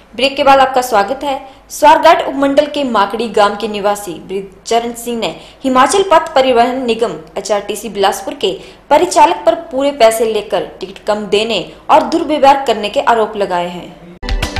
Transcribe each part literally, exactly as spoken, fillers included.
Break के बाद आपका स्वागत है। स्वारघाट उपमंडल के माकड़ी गांव के निवासी बृद्धचरण सिंह ने हिमाचल पथ परिवहन निगम H R T C Bilaspur के परिचालक पर पूरे पैसे लेकर टिकट कम देने और दुर्व्यवहार करने के आरोप लगाए हैं।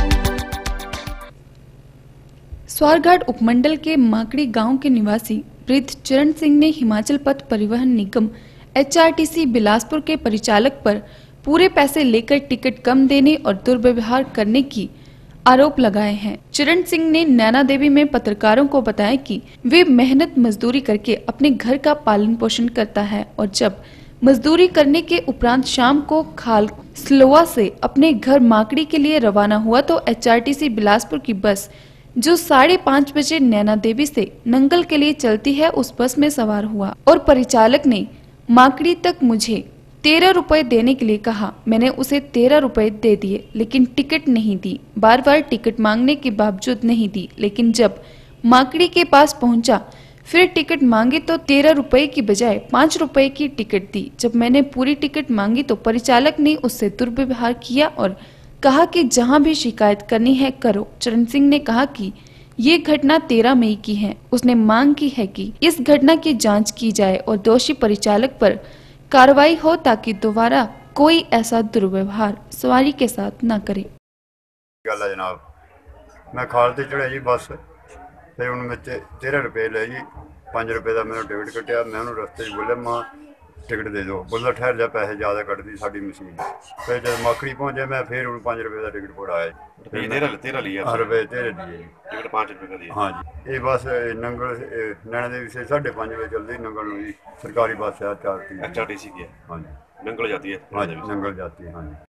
स्वारघाट उपमंडल के माकड़ी गांव के निवासी बृद्धचरण सिंह ने हिमाचल पथ परिवहन निगम H R T C Bilaspur के परिचालक पर पूरे पैसे लेकर टिकट कम देने और दुर्व्यवहार करने की आरोप लगाए हैं। चरण सिंह ने नैना देवी में पत्रकारों को बताया कि वे मेहनत मजदूरी करके अपने घर का पालन पोषण करता है और जब मजदूरी करने के उपरांत शाम को खाल स्लोआ से अपने घर माकड़ी के लिए रवाना हुआ तो H R T C Bilaspur की बस जो साढ़े पाँच बजे नैना देवी से नंगल के लिए चलती है उस बस में सवार हुआ और परिचालक ने माकड़ी तक मुझे तेरह रुपए देने के लिए कहा। मैंने उसे तेरह रुपए दे दिए लेकिन टिकट नहीं दी। बार बार टिकट मांगने के बावजूद नहीं दी, लेकिन जब माकड़ी के पास पहुंचा फिर टिकट मांगी तो तेरह रुपए की बजाय पाँच रुपए की टिकट दी। जब मैंने पूरी टिकट मांगी तो परिचालक ने उससे दुर्व्यवहार किया और कहा कि जहां भी शिकायत करनी है करो। चरण सिंह ने कहा कि ये घटना तेरह मई की है। उसने मांग की है कि इस घटना की जांच की जाए और दोषी परिचालक पर कार्रवाई हो ताकि दोबारा कोई ऐसा दुर्व्यवहार सवारी के साथ न करे। गल है जनाब, मैं खाल ते चढ़िया जी बस ते हुण मैं तेरह रुपए ले जी पाँच रुपए का मैंने टिकट कटिया। मैं उन्होंने रस्ते च बोलिया मां टिकट दे दो, बोला ठहर जा पैसे ज़्यादा कट दी साड़ी मशीन। फिर जब माकड़ी पहुंचे मैं फिर हूँ पाँच रुपए का टिकट पड़ाया तेरह तेरह लिया हाँ रुपये तेरह दिए टिकट पाँच रुपए का दिया। हाँ जी, ये बस नंगल नैना देवी से साढ़े पाँच बजे चलती नंगल जी, सरकारी बस है चार एच आर टी सी की है। हाँ जी, नंगल जाती है। हाँ जी नंगल जाती है। हाँ जी।